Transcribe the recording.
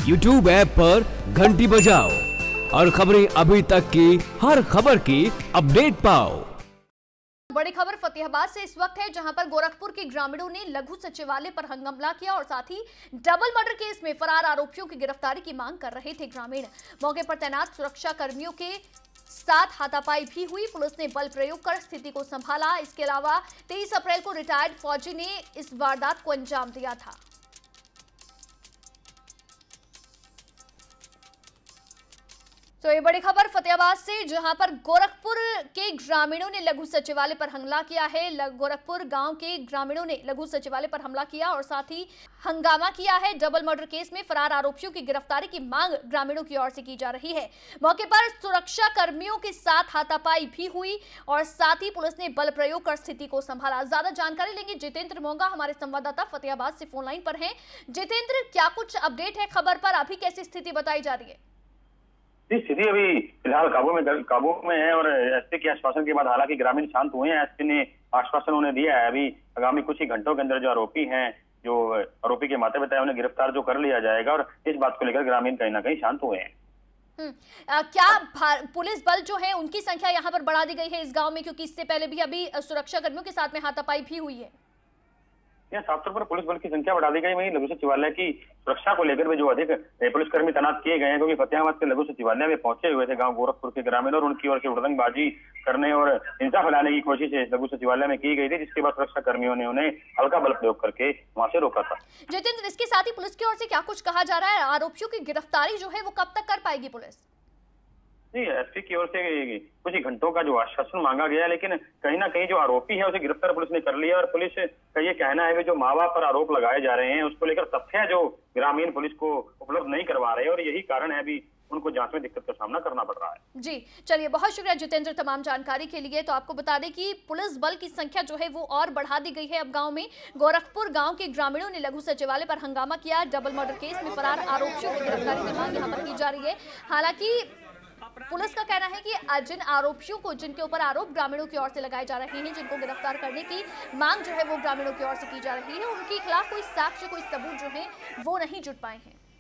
YouTube app पर घंटी बजाओ और खबरें अभी तक की हर खबर की अपडेट पाओ। बड़ी खबर फतेहाबाद से इस वक्त है, जहां पर गोरखपुर के ग्रामीणों ने लघु सचिवालय पर हमला किया और साथ ही डबल मर्डर केस में फरार आरोपियों की गिरफ्तारी की मांग कर रहे थे। ग्रामीण मौके पर तैनात सुरक्षा कर्मियों के साथ हाथापाई भी हुई। पुलिस ने बल प्रयोग कर स्थिति को संभाला। इसके अलावा 23 अप्रैल को रिटायर्ड फौजी ने इस वारदात को अंजाम दिया था। तो ये बड़ी खबर फतेहाबाद से, जहां पर गोरखपुर के ग्रामीणों ने लघु सचिवालय पर हमला किया है। गोरखपुर गांव के ग्रामीणों ने लघु सचिवालय पर हमला किया और साथ ही हंगामा किया है। डबल मर्डर केस में फरार आरोपियों की गिरफ्तारी की मांग ग्रामीणों की ओर से की जा रही है। मौके पर सुरक्षा कर्मियों के साथ हाथापाई भी हुई और साथ ही पुलिस ने बल प्रयोग कर स्थिति को संभाला। ज्यादा जानकारी लेंगे जितेंद्र मोंगा, हमारे संवाददाता फतेहाबाद से फोन लाइन पर हैं। जितेंद्र, क्या कुछ अपडेट है खबर पर? अभी कैसी स्थिति बताई जा रही है? स्थिति अभी फिलहाल काबू में है और एसपी के आश्वासन के बाद हालांकि ग्रामीण शांत हुए हैं। एसपी ने आश्वासन उन्हें दिया है अभी आगामी कुछ ही घंटों के अंदर जो आरोपी के माता पिता है उन्हें गिरफ्तार जो कर लिया जाएगा और इस बात को लेकर ग्रामीण कहीं ना कहीं शांत हुए हैं। क्या पुलिस बल जो है उनकी संख्या यहाँ पर बढ़ा दी गई है इस गांव में, क्योंकि इससे पहले भी अभी सुरक्षा कर्मियों के साथ में हाथापाई भी हुई है? यहाँ साफ तौर पर पुलिस बल की संख्या बढ़ा दी गई। वहीं लघु सचिवालय की सुरक्षा को लेकर भी जो अधिक पुलिसकर्मी तैनात किए गए हैं, क्योंकि फतेहाबाद के लघु सचिवालय में पहुंचे हुए थे गांव गोरखपुर के ग्रामीण और उनकी ओर से हुड़दंगबाजी करने और हिंसा फैलाने की कोशिश लघु सचिवालय में की गई थी, जिसके बाद सुरक्षा कर्मियों ने उन्हें हल्का बल प्रयोग करके वहां से रोका था। जितेंद्र, इसके साथ ही पुलिस की ओर से क्या कुछ कहा जा रहा है? आरोपियों की गिरफ्तारी जो है वो कब तक कर पाएगी पुलिस? जी, एसपी की ओर से कुछ ही घंटों का जो आश्वासन मांगा गया, लेकिन कहीं ना कहीं जो आरोपी है उसे गिरफ्तार पुलिस ने कर लिया और पुलिस का ये कहना है कि जो माँ बाप पर आरोप लगाए जा रहे हैं उसको लेकर तथ्य जो ग्रामीण पुलिस को उपलब्ध नहीं करवा रहे और यही कारण है अभी उनको जांच में दिक्कत का सामना करना पड़ रहा है। जी चलिए, बहुत शुक्रिया जितेंद्र तमाम जानकारी के लिए। तो आपको बता दें कि पुलिस बल की संख्या जो है वो और बढ़ा दी गई है। अब गांव में गोरखपुर गांव के ग्रामीणों ने लघु सचिवालय पर हंगामा किया। डबल मर्डर केस में फरार आरोपियों की गिरफ्तारी की मांग यहाँ पर की जा रही है। हालांकि पुलिस का कहना है कि जिन आरोपियों को, जिनके ऊपर आरोप ग्रामीणों की ओर से लगाए जा रहे हैं, जिनको गिरफ्तार करने की मांग जो है वो ग्रामीणों की ओर से की जा रही है, उनके खिलाफ कोई साक्ष्य, कोई सबूत जो है वो नहीं जुट पाए हैं।